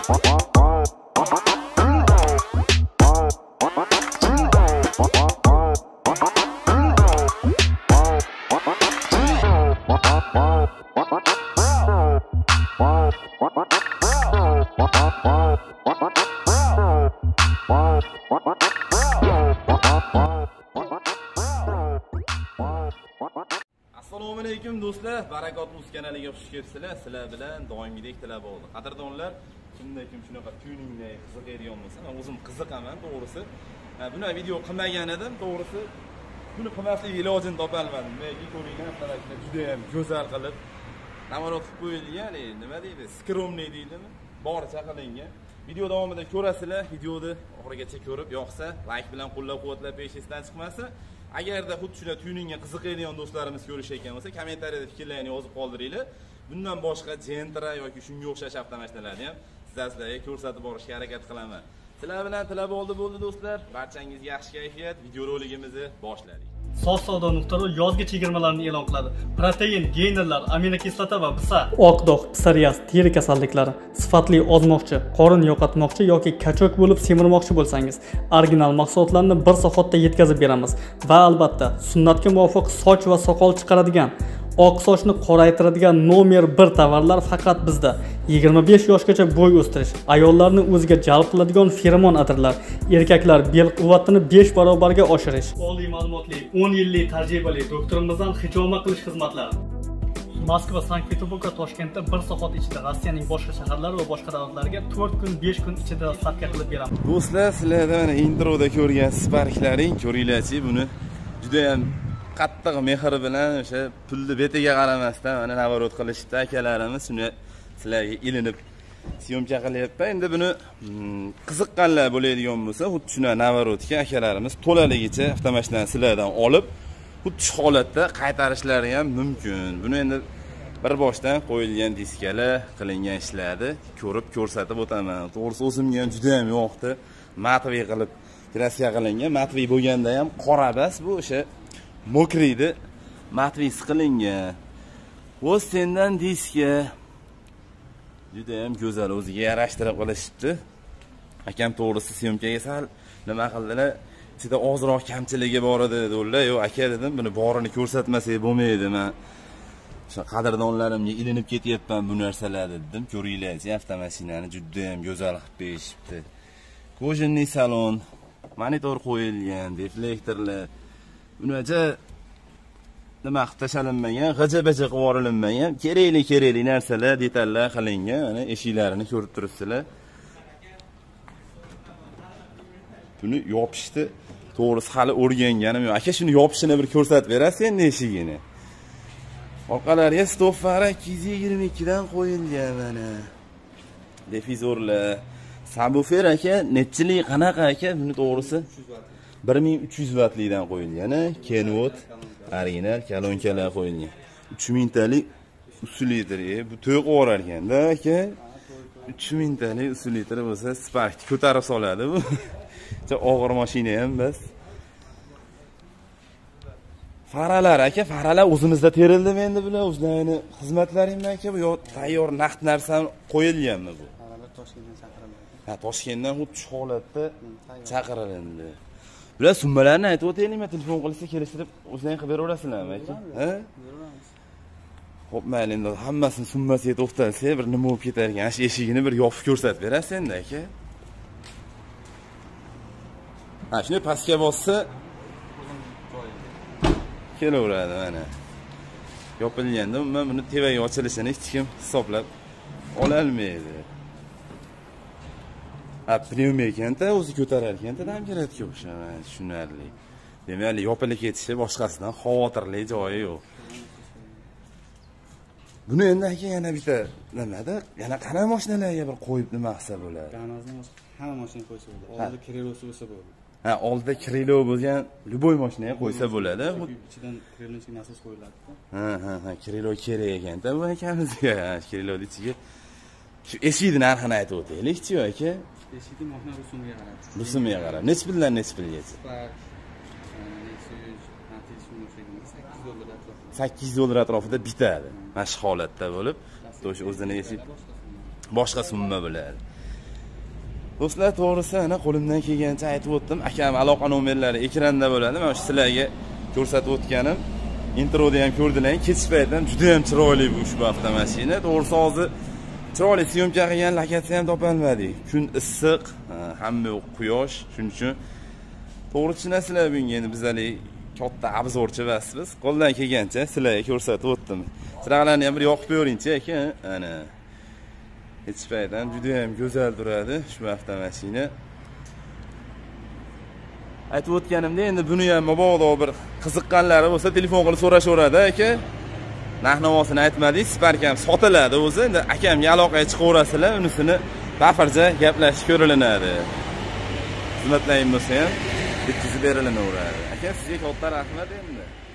Assalomu alaykum do'stlar, Barakotli kanaliga xush kelibsizlar. Sizlar bilan doimgidek tilab oldi. Qadrdonlar, kimda kim shunaqa tuningga qiziqadigan bo'lsa, men o'zim qiziqaman, to'g'risi. Buni video qilmagan edim, to'g'risi. Buni qilmaslik ilojini topolmadim. Menga ko'ringlar, qarashlar juda ham go'zal qilib namorat qilib qo'yilgan, nima deydi, skromniy deydimi? Boricha qilingan. Video davomida ko'rasizlar. Videoni oxirigacha ko'rib, yoqsa like bilan qo'llab-quvvatlab peshingizdan chiqmasa, agarda xuddi shunday tuningga qiziqadigan do'stlarimiz ko'rishayotgan bo'lsa, kommentariyada fikrlaringizni yozib qoldiringlar. Bundan boshqa Gentra yoki shunga o'xshash avtomashinalarni ham sizlarga ko'rsatib borishga harakat qilaman. Sizlar bilan tilab oldi bo'ldi do'stlar. Barchangizga yaxshi kayfiyat. Videoroligimizni boshladik. Sovsavdo.ru yozgi chegirmalarni e'lon qiladi. Protein, geynerlar, aminokislota va pisa, oq dog', psoriaz, teri kasalliklari, sifatli ozmoqchi, qorin yo'qotmoqchi yoki kachok bo'lib semirmoqchi bo'lsangiz, original mahsulotlarni bir soatda yetkazib beramiz va albatta sunnatga muvofiq soch va soqol chiqaradigan, oq sochni qoraytiradigan nomer 1 tovarlar faqat bizda. 25 yoshgacha bo'y o'stirish, ayollarni o'ziga jalb qiladigan feromon atirlar, erkaklar bel quvvatini 5 barobarga oshirish. Oliy ma'lumotli, 10 yillik tajribali doktorimizdan hijoma qilish xizmatlari. Moskva, Sankt-Peterburg va Toshkentda 1 soat ichida, Rossiyaning boshqa shaharlari va boshqa davlatlarga 4 kun, 5 kun ichida stavka qilib beramiz. Do'stlar, sizlardan introda ko'rgan sparklaring, ko'ringlarchi, buni juda ham qattiq mehr bilan o'sha pulni betiga qaramasdan mana navorot qilishdi akalarimiz. Shuni sizlarga ilinib syomka qilyapman. Endi buni qiziqqanlar bo'ladigan bo'lsa, xuddi shuna navorotga akalarimiz to'laligicha avtomashinani sizlardan olib, xuddi shu holatda qaytarishlari ham mumkin. Buni endi bir boshdan qo'yilgan diskalar, qilingan ishlarni ko'rib ko'rsatib o'taman. To'g'risi o'zimga ham juda ham yoqdi. Matviy qilib kraska qilingan. Matviy bo'lganda ham qora bas, bu o'sha mokriydi, matviy qilingan. O'z sendan diska juda ham go'zal, o'ziga yarashtirib qilishibdi. Akam to'g'risi syomkaga sal nima qildilar? Ichida ozroq kamchiligi bor edi dedilar. Yo'q, aka dedim, buni borini ko'rsatmasak bo'lmaydi. Men o'sha qadrdonlarimga ilinib ketyapman bu narsalarni dedim. Ko'ringlarchi, avtomashinani juda ham go'zal qilib berishibdi. Kojinli salon, monitor qo'yilgan, deflektorlar. Bunaqa nima qilib tashalinmagan, g'aja-baja qilib yuborilmagan, kerakli narsalar, detallar qilingan. Mana eshiklarini ko'rib turibsizlar. Buni yopishdi. To'g'risi hali o'rganganim yo'q. Aka, shuni yopishini bir ko'rsatib berasiz endi eshigini. Orqalariga stoflar 222 dan qo'yilgan mana. Difizorlar, subwoofer aka, netchilik qanaqa aka? Buni to'g'risi 1300 wattlikdan qo'yilgan, Kenwood original kolonkalar qo'yilgan. 3000 talik usulitr, bu to'q orar ekanda aka. 3000 talik usulitr bo'lsa, Spark ko'tarib soladi bu. Og'ir mashina ham bas. Faralar aka, faralar o'zimizda terildimi endi bular? O'zlarini xizmatlaringmi aka? Bu yo tayyor naqd narsa qo'yilganmi bu? Faralar Toshkentdan chaqiriladi. Ha, Toshkentdan xuddi shu holatda chaqirildi. Bular summalarni aytib o'taylikmi? Telefon qilsa kelishtirib o'zlaring qilib beraverasizlarmi aka? Ha? Xo'p, mayli, endi hammasini summasiga to'xtalsa, bir nima bo'lib ketar ekan? Ash eshigini bir yopib ko'rsatib berasiz endi aka. Ha, shuni pastga bossa kelaveradi mana. Yopilganda umuman buni tevaga ochilishini hech kim hisoblab ola olmaydi. Ha, pnevma ekanda, o'zi ko'tarar ekanda, damkiratga o'xshamaydi, tushunarli. Demak, yopilib ketishi boshqasidan xavotirli joyi yo'q. Buni endi aka yana bitta nimada, yana qanaqa mashinalarga bir qo'yib nima qilsa bo'ladi? Gamazdan hamma mashina qo'ysa bo'ladi. Oldida krilosi bo'lsa bo'ladi. Ha, oldida krilo bo'lgan любой mashinaga qo'ysa bo'ladi. Ichidan kriloning nasos qo'yiladi-da. Ha, krilo kerak ekan-da bu akamizga. Kriloni ichiga shu eshikni narxini aytib o'taylik-chi aka. Eshikni mashina rusumiga qarab. Rusumiga qarab. Nech puldan nech pulgacha? $800 atrofida bitadi. Mana shu holatda bo'lib, o'sha o'zini eshik boshqa summa bo'ladi. Do'stlar, to'g'risi ana qo'limdan kelgancha aytib o'tdim. Akam aloqa nomerlari ekranda bo'ladi. Men shu sizlarga ko'rsatib o'tganim. Introda ham ko'rdilar. Kech paytdan juda ham chiroyli bu ushbu avtomashina. To'g'risi hozir chiroyli syomka qilgan lokatsiya ham topolmadik. Kun issiq, hamma yoq quyosh. Shuning uchun to'g'ri tushunasizlar bunga endi bizalik katta obzorchi emasmiz. Qo'ldan kelgancha sizlarga ko'rsatib o'tdim. Chiroqlarni ham bir yoqib ko'ring-chi aka. Ana. Hech paytdan juda ham go'zal turadi shu avtomashina. Aytib o'tganimda endi buni ham mabodo bir qiziqqanlari bo'lsa telefon qilib so'rashaveradi aka. Narx-navosini aytmadik, Spark ham sotiladi o'zi. Endi akamga aloqaga chiqaverasizlar, unisini bafirja gaplashib ko'rilinadi. Xizmatlaring bo'lsa ham yetkazib berilaveradi. Aka, sizga katta rahmat endi.